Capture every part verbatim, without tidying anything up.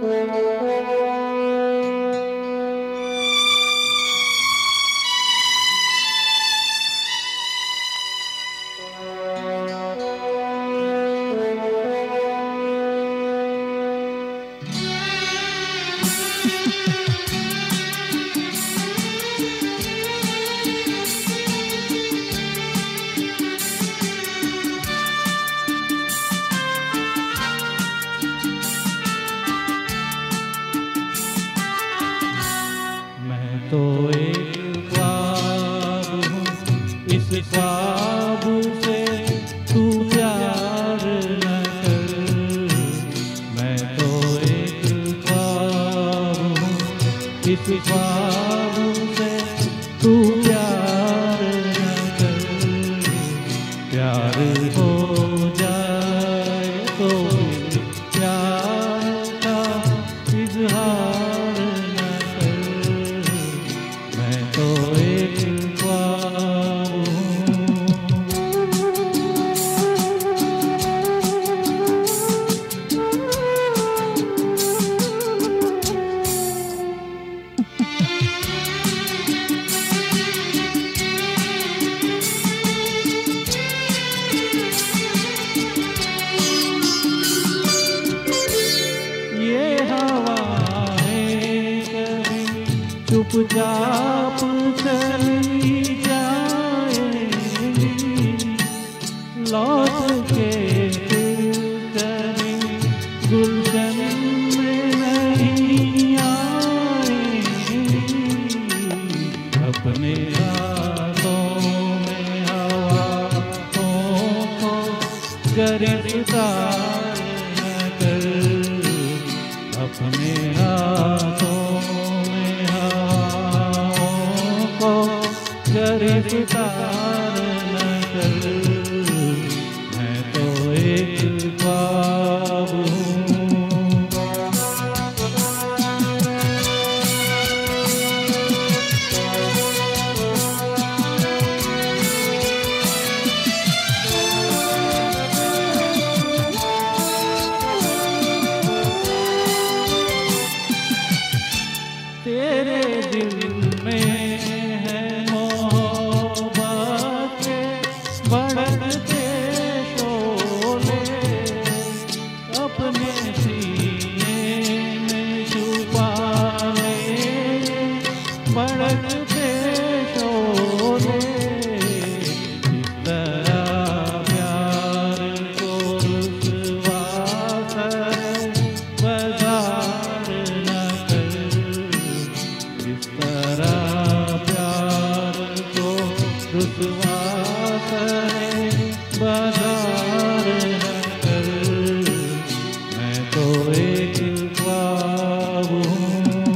तो एक ख्वाब हूँ, इस ख्वाब से तू प्यार न कर। मैं तो एक ख्वाब हूँ, इस ख्वाब से तू प्यार न कर। प्यार हो जाए तो प्यार का इजहार चुपचाप चली जाएगी, लौट के फिर कभी गुलशन में नहीं आएगी। अपने हाथों में हवाओं को गिरफ्तार न कर। अपने हाथों गिरफ्तार न कर। मैं तो एक ख्वाब हूँ। तेरे दिल में बढ़ते शोले, अपने सीने में छुपा ले। बढ़ते शोले, इस तरह प्यार को रुसवा कर बाजार न कर। इस तरह प्यार को रुसवा बाजार न कर। मैं तो एक ख्वाब हूँ।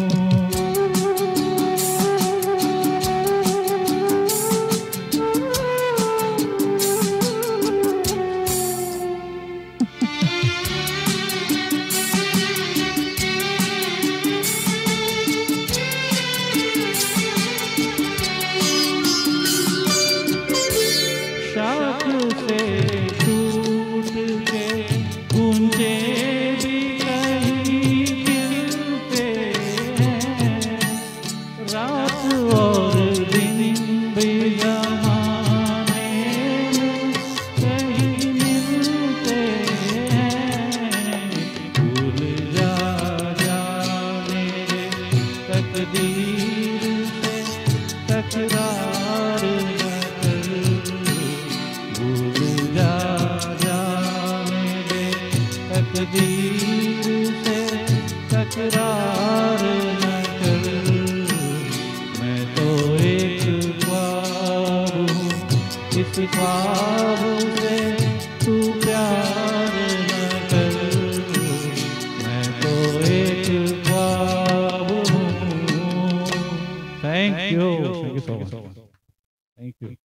शाख से टूट के गूंजे भी कहीं गिरते हैं। रात और दिन भी ज़माने में कहीं मिलते हैं। भूल जा जा मेरे तकदीर से तकरार न कर। भूल जा जा मेरे तकदीर से तकरार न कर। मैं तो एक ख्वाब हूँ, इस ख्वाब